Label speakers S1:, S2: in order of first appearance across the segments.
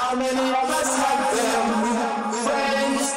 S1: How many of us have them friends?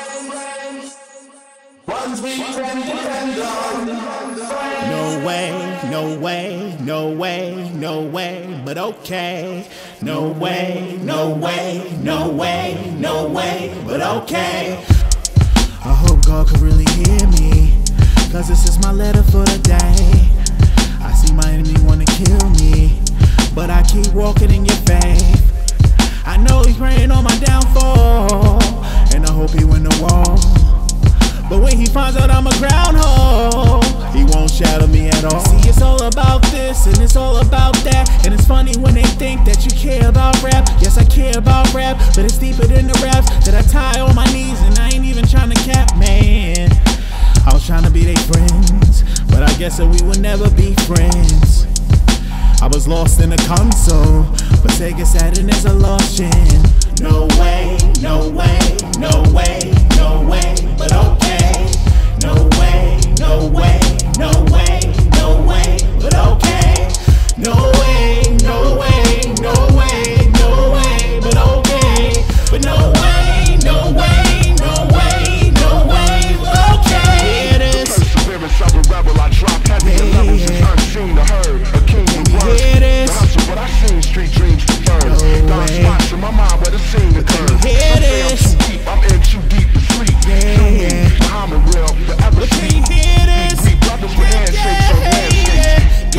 S1: Ones we can depend on.
S2: No way, no way, no way, no way, but okay. No way, no way, no way, no way, but okay. I hope God could really hear me, cause this is my letter for the day. I see my enemy wanna kill me, but I keep walking in your faith. I know he's praying on my downfall, and I hope he win the war. But when he finds out I'm a groundhog, he won't shadow me at all. See, it's all about this and it's all about that. And it's funny when they think that you care about rap. Yes, I care about rap, but it's deeper than the raps that I tie on my knees, and I ain't even trying to cap, man. I was trying to be their friends, but I guess that we would never be friends. I was lost in the console, but Sega Saturn is a lost gen. No way, no way, no way, no way, but okay. No way, no way, no way, no way, but okay. No way, no way, no way, no way, but okay. But no way, no way, no way, no way, but okay. It is.
S3: Perseverance of a rebel, I drop heavy levels is unseen to heard. A king in words. The hustle, but I seen street dreams to birds. Dark spots in my mind where the scene occurs.
S2: Here it is.
S3: I'm in too deep to sleep. Muhammad will forever sleep. We brothers with handshakes on landscapes.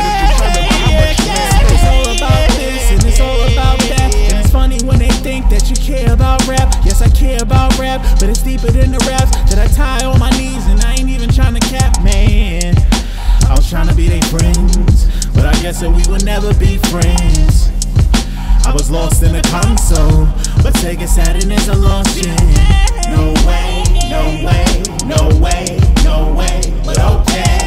S2: It's all about this and it's all about that. And it's funny when they think that you care about rap. Yes, I care about rap, but it's deeper than the raps that I tie on my knees, and I ain't even trying to cap, man. I was trying to be their friends, but I guess that we would never be friends. I was lost in the console, but Sega Saturn is a lost gen. No way, no way, no way, no way, but okay.